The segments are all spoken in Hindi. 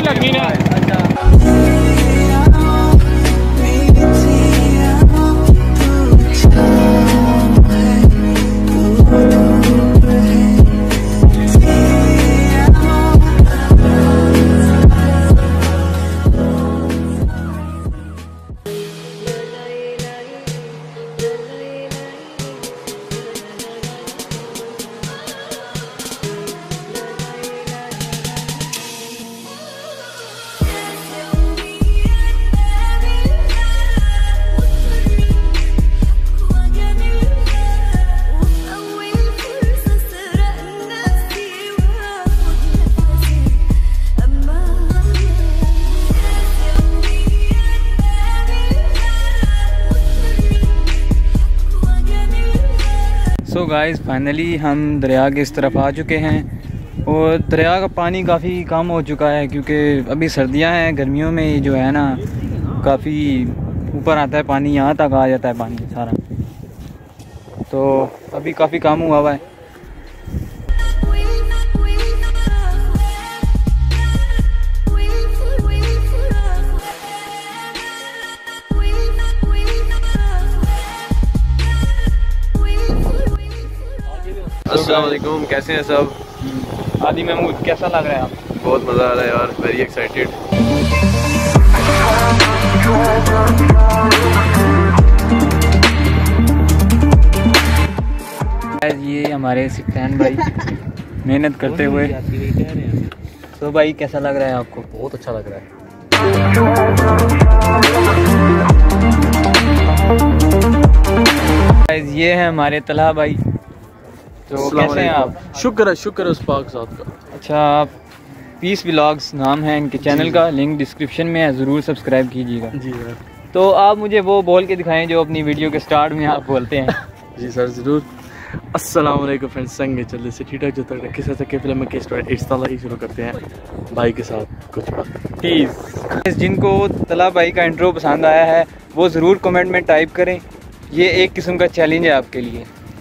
लगनी ना। सो गाइस फाइनली हम दरिया के इस तरफ आ चुके हैं और दरिया का पानी काफ़ी कम हो चुका है क्योंकि अभी सर्दियां हैं। गर्मियों में जो है ना काफ़ी ऊपर आता है पानी, यहाँ तक आ जाता है पानी सारा, तो अभी काफ़ी कम हुआ है। अस्सलाम वालेकुम, कैसे हैं सब? आदि महमूद, कैसा लग रहा है आपको? बहुत मज़ा आ रहा है यार, वेरी एक्साइटेड। ये हमारे सिफ्तान भाई मेहनत करते हुए। तो भाई कैसा लग रहा है आपको? बहुत अच्छा लग रहा है। ये है हमारे तलहा भाई। तो कैसे हैं आप? शुक्र है उस पाक साहब का। अच्छा, आप पीस व्लॉग्स नाम है इनके चैनल का, लिंक डिस्क्रिप्शन में है, ज़रूर सब्सक्राइब कीजिएगा। जी सर। तो आप मुझे वो बोल के दिखाएं जो अपनी वीडियो के स्टार्ट में आप बोलते हैं। जी सर ज़रूर। अस्सलाम वालेकुम फ्रेंड्स, संग चलने से ठीक ठाक जो तक किस तरह के फिल्म के स्टोरी इस तरह ही शुरू करते हैं भाई के साथ कुछ बात। प्लीज़ जिनको तलहा भाई का इंट्रो पसंद आया है वो ज़रूर कमेंट में टाइप करें। ये एक किस्म का चैलेंज है आपके लिए।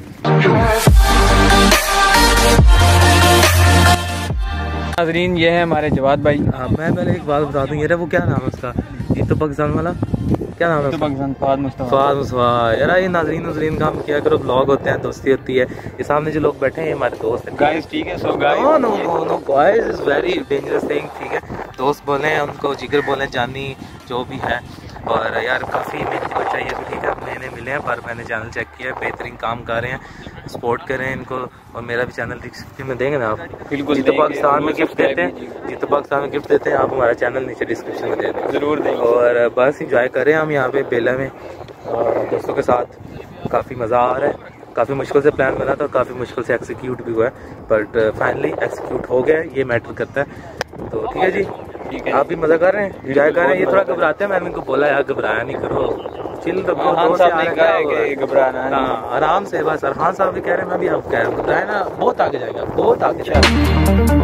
नाज़रीन, ये है हमारे जवाद भाई। मैं पहले एक बात बता दूं, यार वो क्या नाम है उसका, ये तो पाकिस्तान वाला क्या नाम है? तो पाकिस्तान फाद मुस्तफा यार ये नाज़रीन काम किया करो, ब्लॉग होते हैं, दोस्ती होती है। ये सामने जो लोग बैठे हैं ये हमारे दोस्त हैं। गाइस ठीक है। So guys no guys is very dangerous thing, ठीक है। दोस्त बोले उनको, जिगर बोले, जानी जो भी है। और यार काफ़ी मेहनती बच्चा ये, ठीक है, मैंने मिले हैं पर मैंने चैनल चेक किया है, बेहतरीन काम कर रहे हैं, सपोर्ट करें इनको। और मेरा भी चैनल डिस्क्रिप्शन में देंगे ना आप? बिल्कुल। जितो पाकिस्तान में गिफ्ट देते हैं, जितो पाकिस्तान में गिफ्ट देते हैं, आप हमारा चैनल नीचे डिस्क्रिप्शन में दे दें, ज़रूर देंगे। और बस इंजॉय करें हम यहाँ पे बेला में दोस्तों के साथ। काफ़ी मज़ा आ रहा है। काफ़ी मुश्किल से प्लान बना था और काफ़ी मुश्किल से एक्सिक्यूट भी हुआ है, बट फाइनली एक्सिक्यूट हो गया, ये मैटर करता है। तो ठीक है जी, ठीक है। आप भी मज़ा कर रहे हैं, एंजॉय कर रहे हैं। ये थोड़ा घबराते हैं, मैंने इनको बोला यार घबराया नहीं करो, चिल रखो, घबराना। हाँ आराम से बस। अरहान साहब भी कह रहे हैं, मैं भी आप कह रहा हूँ, घबराए ना, बहुत आगे जाएगा, बहुत आगे जाएगा।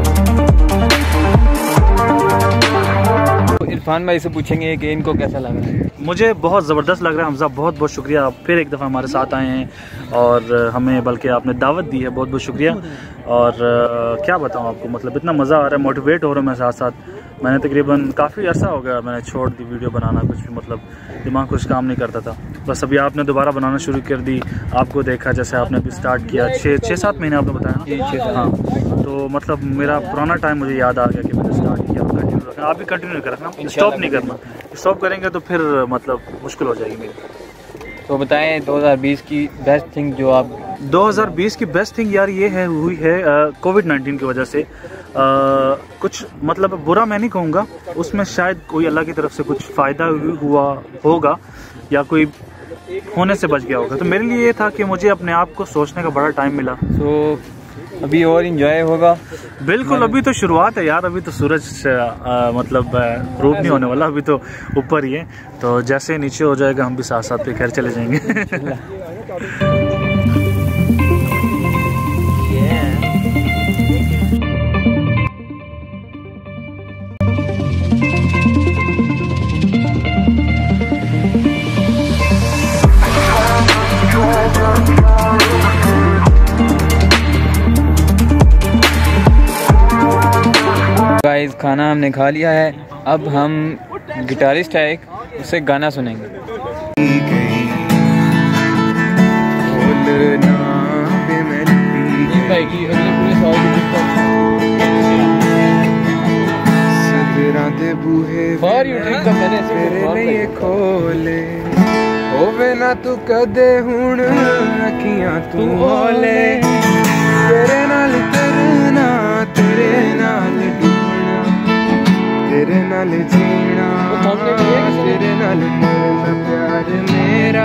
इरफान भाई से पूछेंगे कि इनको कैसा लग रहा है। मुझे बहुत ज़बरदस्त लग रहा है हमजा, बहुत बहुत शुक्रिया, आप फिर एक दफ़ा हमारे साथ आए हैं और हमें बल्कि आपने दावत दी है, बहुत बहुत शुक्रिया। और क्या बताऊँ आपको, मतलब इतना मज़ा आ रहा है, मोटिवेट हो रहा है मैं साथ साथ। मैंने तकरीबन काफ़ी अर्सा हो गया मैंने छोड़ दी वीडियो बनाना, कुछ भी मतलब दिमाग कुछ काम नहीं करता था। बस अभी आपने दोबारा बनाना शुरू कर दी, आपको देखा जैसे आपने अभी स्टार्ट किया 6-7 महीने आपने बताया। हाँ, तो मतलब मेरा पुराना टाइम मुझे याद आ गया कि मैंने स्टार्ट किया, कंटिन्यू रखना। आप भी कंटिन्यू रखना, स्टॉप नहीं करना। स्टॉप करेंगे तो फिर मतलब मुश्किल हो जाएगी मेरी। तो बताएं 2020 की बेस्ट थिंग जो आप 2020 की बेस्ट थिंग यार ये है हुई है कोविड-19 की वजह से। कुछ मतलब बुरा मैं नहीं कहूँगा, उसमें शायद कोई अल्लाह की तरफ से कुछ फ़ायदा हुआ होगा या कोई होने से बच गया होगा। तो मेरे लिए ये था कि मुझे अपने आप को सोचने का बड़ा टाइम मिला। तो अभी और इंजॉय होगा। बिल्कुल, अभी तो शुरुआत है यार, अभी तो सूरज मतलब ग्रूप नहीं होने वाला, अभी तो ऊपर ही है। तो जैसे नीचे हो जाएगा हम भी साथ साथ पे घर चले जाएंगे। खाना हमने खा लिया है। अब हम गिटारिस्ट है एक, उससे गाना सुनेंगे। होवे ना तू कदे हुण अखियां तू होले, तेरे नाल करना, तेरे नाल डूबना, तेरे नाल जीना, तेरे नाल मरना, प्यार मेरा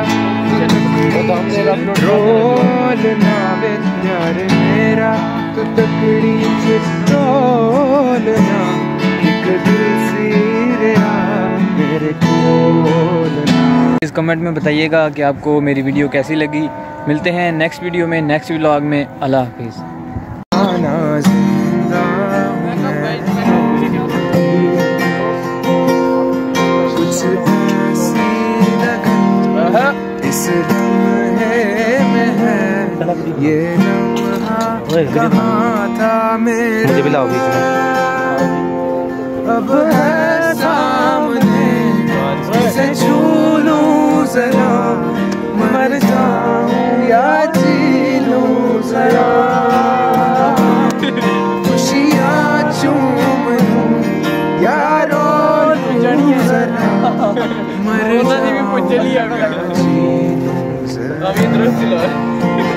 रोल ना वे प्यार मेरा, तू तकड़ी च डोलना, एक दिल सी रहा मेरे कोल ना। इस कमेंट में बताइएगा कि आपको मेरी वीडियो कैसी लगी। मिलते हैं नेक्स्ट वीडियो में, नेक्स्ट व्लॉग में। अल्लाह हाफिज़। इस लम्हे में है ये लम्हा, कहाँ था मेरा, मुझे भी लाओ बीच में। अब है सामने, इसे छू लूं जरा, मर जाऊं या जी लूं जरा, खुशियाँ चूम लूं या रो लूं जरा, मर जाऊं या जी लूं जरा।